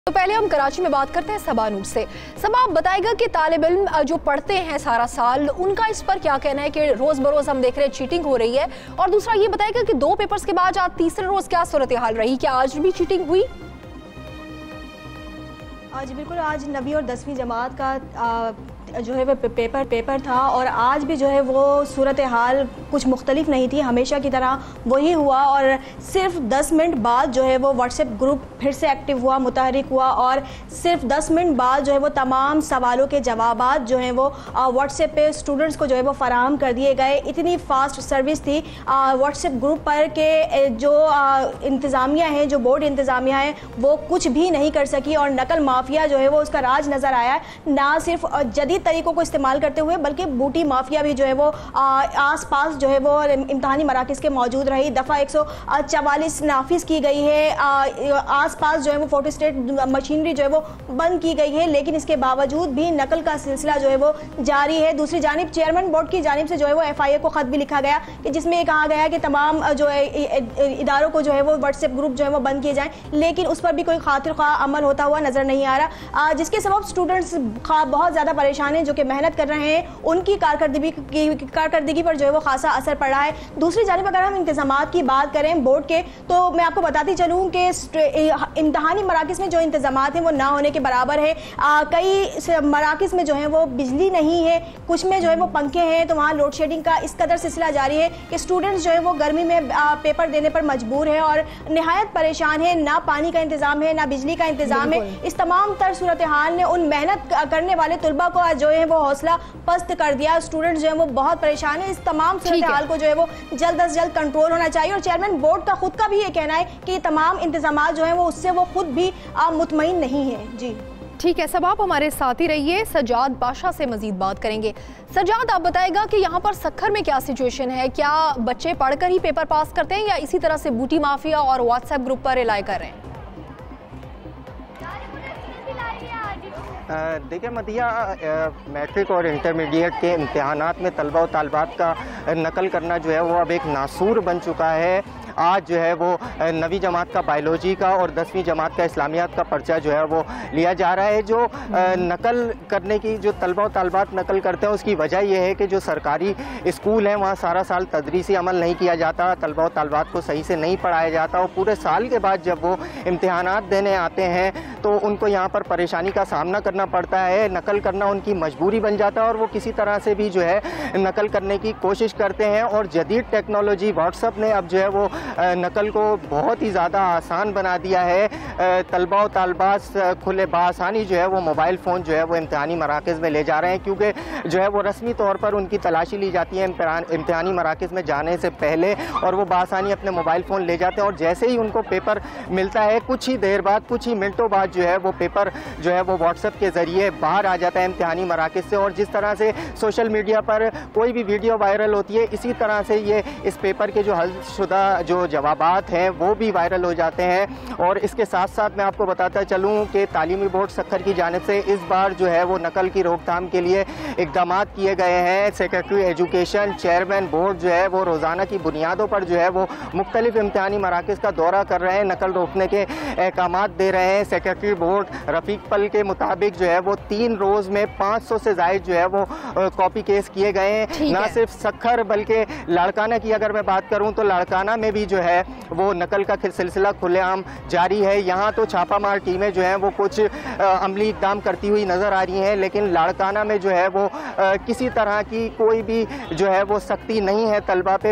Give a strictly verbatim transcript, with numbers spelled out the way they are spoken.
तो पहले हम कराची में बात करते हैं सबा नूर से। सबा, आप बताएगा कि तालिब इल्म जो पढ़ते हैं सारा साल, उनका इस पर क्या कहना है कि रोज बरोज हम देख रहे हैं चीटिंग हो रही है, और दूसरा ये बताएगा कि दो पेपर्स के बाद आज तीसरे रोज क्या सूरत हाल रही, क्या आज भी चीटिंग हुई? आज बिल्कुल, आज नवी और दसवीं जमात का आ, जो है वो पेपर पेपर था और आज भी जो है वो सूरत हाल कुछ मुख्तलिफ नहीं थी, हमेशा की तरह वही हुआ। और सिर्फ दस मिनट बाद जो है वो व्हाट्सएप ग्रुप फिर से एक्टिव हुआ, मुतहरिक हुआ, और सिर्फ दस मिनट बाद जो है वो तमाम सवालों के जवाबात जो हैं वो व्हाट्सएप पे स्टूडेंट्स को जो है वो फराहम कर दिए गए। इतनी फास्ट सर्विस थी व्हाट्सएप ग्रुप पर के जो इंतज़ामिया है, जो बोर्ड इंतज़ामिया है, वो कुछ भी नहीं कर सकी और नकल माफिया जो है वो उसका राज नज़र आया। ना सिर्फ जदीद तरीकों को इस्तेमाल करते हुए बल्कि बूटी माफिया भी जो है वो आस पास जो है वो इम्तहानी मराकज़ के मौजूद रही। दफ़ा एक सौ चवालीस नाफिज की गई है, आस पास जो है वो फोटो स्टेट मशीनरी जो है वो बंद की गई है, लेकिन इसके बावजूद भी नकल का सिलसिला जो है वो जारी है। दूसरी जानिब चेयरमैन बोर्ड की जानिब से जो है वो एफ आई ए को ख़त भी लिखा गया कि जिसमें ये कहा गया कि तमाम जो है इदारों को जो है वो व्हाट्सएप ग्रुप जो है वो बंद किए जाएँ, लेकिन उस पर भी कोई खातिर ख्वाह अमल होता हुआ नज़र नहीं आ रहा, जिसके सबब स्टूडेंट्स बहुत ज़्यादा परेशान हैं जो कि मेहनत कर रहे हैं, उनकी कारकर्दगी कारकर्दगी पर जो है वो खासा असर पड़ा है। दूसरी जानिब अगर हम इंतजामात की बात करें बोर्ड के, तो मैं आपको बताती चलूँ कि इम्तहानी मराकज़ में जो इंतजामात हैं वो ना होने के बराबर है। आ, कई मराकज़ में जो है वो बिजली नहीं है, कुछ में जो है वो पंखे हैं, तो वहाँ लोड शेडिंग का इस कदर सिलसिला जारी है कि स्टूडेंट्स जो है वो गर्मी में आ, पेपर देने पर मजबूर है और नहायत परेशान है। ना पानी का इंतजाम है, ना बिजली का इंतजाम है। इस तमाम तर सूरत हाल ने उन मेहनत करने वाले तुलबा को जो है वो हौसला पस्त कर दिया। स्टूडेंट्स जो है वो बहुत परेशान है। इस तमाम सूरत हाल को जो है वो जल्द अज जल्द कंट्रोल होना चाहिए और चेयरमैन बोर्ड का खुद का भी ये कहना है कि तमाम इंतजामात जो है वो उससे वो खुद भी मुतमईन नहीं है। जी ठीक है, सब आप हमारे साथ ही रहिए, सज्जाद बादशाह से मजीद बात करेंगे। सज्जाद, आप बताएगा कि यहाँ पर सखर में क्या सिचुएशन है, क्या बच्चे पढ़कर ही पेपर पास करते हैं या इसी तरह से बूटी माफिया और व्हाट्सएप ग्रुप पर रिलाई कर रहे हैं? देखिए मदिया, मैट्रिक और इंटरमीडिएट के इम्तहानात में तलबा और तालिबात का नकल करना जो है वो अब एक नासूर बन चुका है। आज जो है वो नवी जमात का बायोलॉजी का और दसवीं जमात का इस्लामियात का पर्चा जो है वो लिया जा रहा है। जो नकल करने की, जो तलबा और तालिबात नकल करते हैं, उसकी वजह यह है कि जो सरकारी स्कूल हैं वहाँ सारा साल तदरीसी अमल नहीं किया जाता, तलबा और तालिबात को सही से नहीं पढ़ाया जाता और पूरे साल के बाद जब वो इम्तहानात देने आते हैं तो उनको यहाँ पर परेशानी का सामना करना पड़ता है। नकल करना उनकी मजबूरी बन जाता है और वो किसी तरह से भी जो है नकल करने की कोशिश करते हैं। और जदीद टेक्नोलॉजी व्हाट्सएप ने अब जो है वो नकल को बहुत ही ज़्यादा आसान बना दिया है। तलबा और तालिबात खुले बासानी जो है वो मोबाइल फ़ोन जो है वो इम्तहानी मराकज़ में ले जा रहे हैं, क्योंकि जो है वो रस्मी तौर पर उनकी तलाशी ली जाती है इम्तहानी मराकज़ में जाने से पहले, और वो बासानी अपने मोबाइल फ़ोन ले जाते हैं और जैसे ही उनको पेपर मिलता है कुछ ही देर बाद, कुछ ही मिनटों बाद जो है वो पेपर जो है वो व्हाट्सएप के ज़रिए बाहर आ जाता है इम्तहानी मराकज़ से। और जिस तरह से सोशल मीडिया पर कोई भी वीडियो वायरल होती है, इसी तरह से ये इस पेपर के जो हलशुदा जो जवाबात हैं वो भी वायरल हो जाते हैं। और इसके साथ साथ मैं आपको बताता चलूँ कि तालीमी बोर्ड सखर की जानिब से इस बार जो है वो नकल की रोकथाम के लिए इक़दाम किए गए हैं। सेक्रेटरी एजुकेशन, चेयरमैन बोर्ड जो है वो रोज़ाना की बुनियादों पर जो है वो मुख्तलिफ इम्तहानी मराकज़ का दौरा कर रहे हैं, नकल रोकने के अहकाम दे रहे हैं। सेक्रेटरी बोर्ड रफ़ीक पल के मुताबिक जो है वो तीन रोज़ में पाँच सौ से ज़ायद जो है वो कॉपी केस किए गए हैं। न सिर्फ सखर बल्कि लाड़काना की अगर मैं बात करूँ तो लाड़काना में भी जो है वो नकल का सिलसिला खुलेआम जारी है। यहाँ तो छापामार टीमें जो हैं वो कुछ अमली इक़दाम करती हुई नज़र आ रही हैं, लेकिन लाड़काना में जो है वो किसी तरह की कोई भी जो है वो सख्ती नहीं है तलबा पे।